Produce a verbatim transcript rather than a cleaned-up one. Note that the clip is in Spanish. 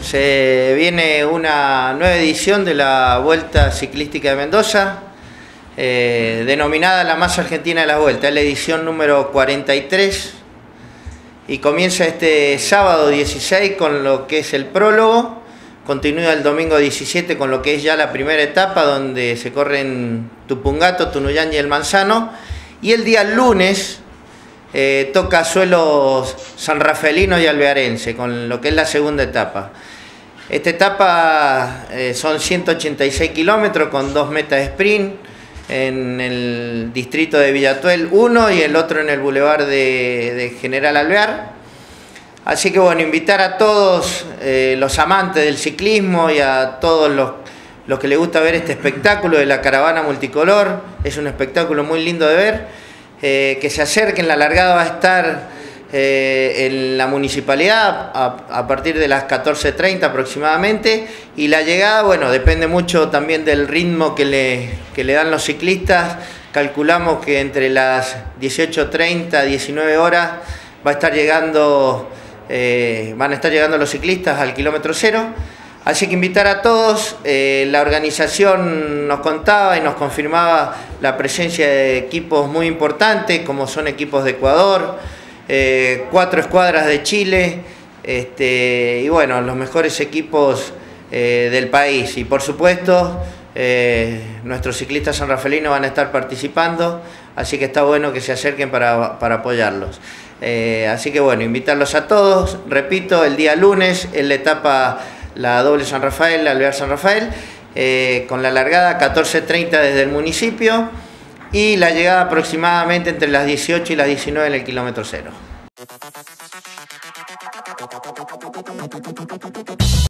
Se viene una nueva edición de la Vuelta Ciclística de Mendoza, eh, denominada la más argentina de las vueltas, es la edición número cuarenta y tres y comienza este sábado dieciséis con lo que es el prólogo, continúa el domingo diecisiete con lo que es ya la primera etapa donde se corren Tupungato, Tunuyán y El Manzano, y el día lunes Eh, toca suelos sanrafaelinos y alvearense con lo que es la segunda etapa. Esta etapa eh, son ciento ochenta y seis kilómetros con dos metas de sprint en el distrito de Villatuel, uno y el otro en el bulevar de, de General Alvear. Así que bueno, invitar a todos eh, los amantes del ciclismo y a todos los, los que les gusta ver este espectáculo de la caravana multicolor. Es un espectáculo muy lindo de ver. Eh, que se acerquen. La largada va a estar eh, en la municipalidad a, a partir de las catorce treinta aproximadamente, y la llegada, bueno, depende mucho también del ritmo que le, que le dan los ciclistas. Calculamos que entre las dieciocho treinta, diecinueve horas va a estar llegando, eh, van a estar llegando los ciclistas al kilómetro cero. Así que invitar a todos. Eh, la organización nos contaba y nos confirmaba la presencia de equipos muy importantes, como son equipos de Ecuador, eh, cuatro escuadras de Chile, este, y bueno, los mejores equipos eh, del país. Y por supuesto, eh, nuestros ciclistas sanrafaelinos van a estar participando, así que está bueno que se acerquen para, para apoyarlos. Eh, así que bueno, invitarlos a todos. Repito, el día lunes en la etapa la doble San Rafael, la Alvear San Rafael, eh, con la largada catorce treinta desde el municipio y la llegada aproximadamente entre las dieciocho y las diecinueve en el kilómetro cero.